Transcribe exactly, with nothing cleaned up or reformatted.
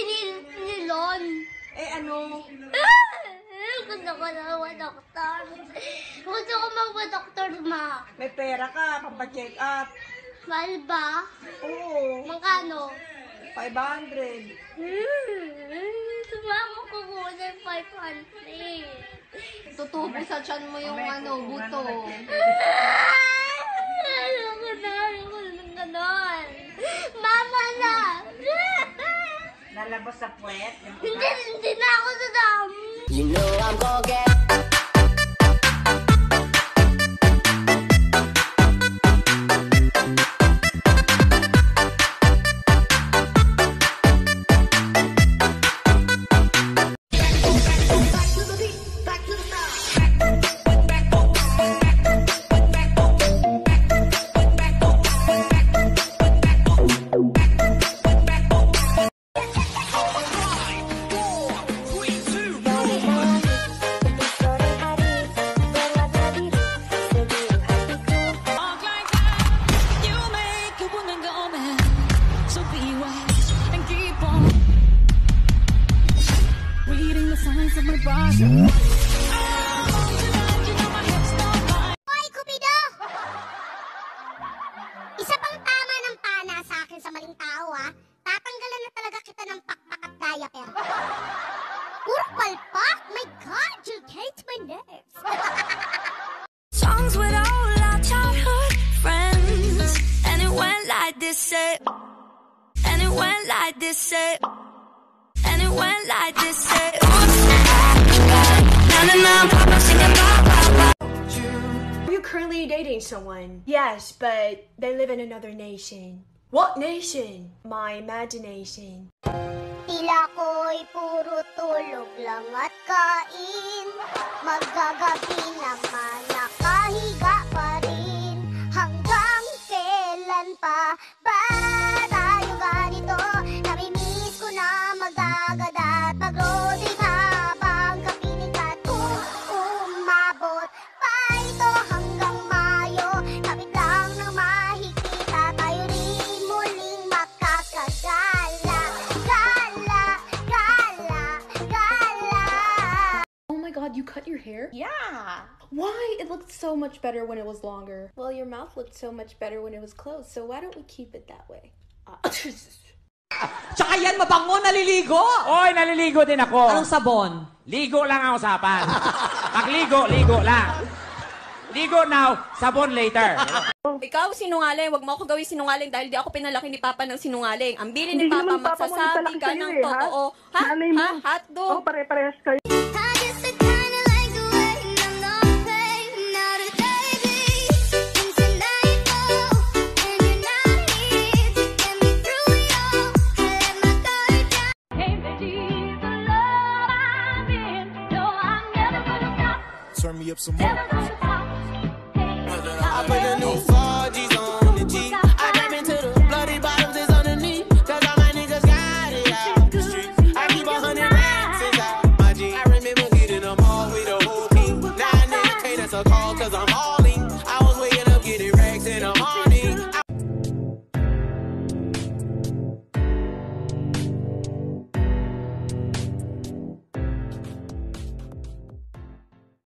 ni, ni Lon. Eh, ano? Gusto ko na mag-doktor. Gusto ko mag-doktor, ma. May pera ka, pampacheck up. Mahal ba? Oo. Magkano? five hundred. Hmm. Sumama ko muna yung five hundred. Tutubo sa tiyan mo yung ano, buto. Ayoko na, ayoko na ng ganon. Mama na! Nalabas sa puwet? Hindi, hindi na ako sa dami. You know I'm gonna get Hoy, Cupido! Isa pang tama ng pana sa akin sa maling tao, ha? Tatanggalan na talaga kita ng pakpak at diaper. Puro palpak? My God, you hate my nerves. Songs with all our childhood friends, and it went like this, say, and it went like this, say, and it went like this, say. Are you currently dating someone? Yes, but they live in another nation. What nation? My imagination. Tila ko'y puro tulog lang at kain. Magagabi naman nakahiga pa rin. Hanggang kailan pa ba tayo ganito? Namimiss ko na magagada at mag-roading habang kapiling at umabot pa ito hanggang Mayo. Kapit lang ng mahigpita tayo rin muling makakagala. Gala, gala, gala. Oh my god, you cut your hair? Yeah. Why? It looked so much better when it was longer. Well, your mouth looked so much better when it was closed, so why don't we keep it that way? Uh, Tsaka yan, mabango, naliligo! Oy, naliligo din ako. Anong sabon? Ligo lang ang usapan. Pagligo, ligo lang. Ligo now, sabon later. Ikaw, sinungaling. Huwag mo ako gawin sinungaling dahil di ako pinalaki ni Papa ng sinungaling. Ang bili ni Hindi Papa, naman Papa mo magsasabi nagpalaki ka sa'yo ng eh, ha? totoo. Ha? Nanay mo. Ha? Hotdog. Oo, pare-parehas kayo. I guess I kinda like the way I'm not playing now today, babe. Into nightfall, and you're not here to get me through it all. I let my guard down. Can't believe the love I'm in. No, I'm never gonna stop. Turn me up some more. Never gonna stop. Hey, I bring a new